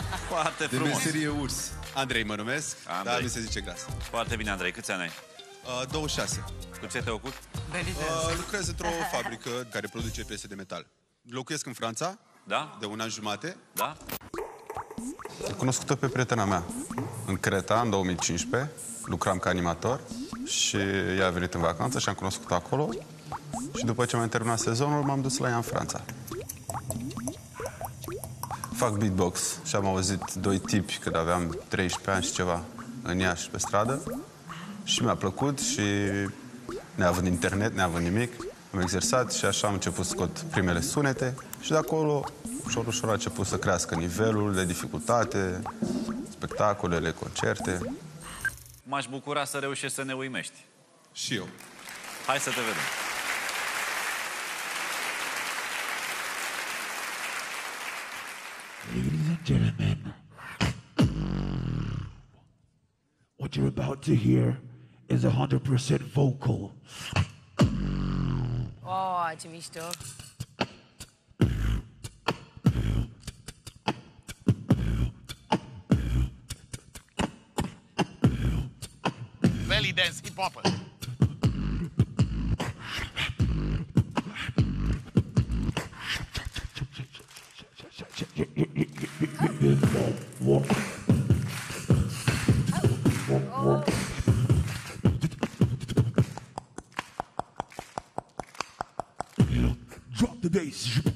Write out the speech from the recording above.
Foarte De frumos. meserie urs. Andrei mă numesc, Andrei. dar mi se zice Gras. Foarte bine, Andrei. Câți ani ai? 26. Cu ce te ocupi? Lucrez într-o fabrică care produce piese de metal. Locuiesc în Franța, Da? de un an jumate. Da? Am cunoscut-o pe prietena mea în Creta, în 2015. Lucram ca animator și ea a venit în vacanță și am cunoscut-o acolo. Și după ce m-am terminat sezonul, m-am dus la ea în Franța. Fac beatbox și am auzit doi tipi când aveam 13 ani și ceva în Iași pe stradă. Și mi-a plăcut și neavând internet, neavând nimic, am exersat și așa am început să scot primele sunete și de acolo, ușor, ușor a început să crească nivelul de dificultate, spectacolele, concerte. M-aș bucura să reușești să ne uimești. Și eu. Hai să te vedem. Ladies and gentlemen, what you're about to hear is 100% vocal. Oh, ce mișto. Belly dance hip-hop. Drop the bass.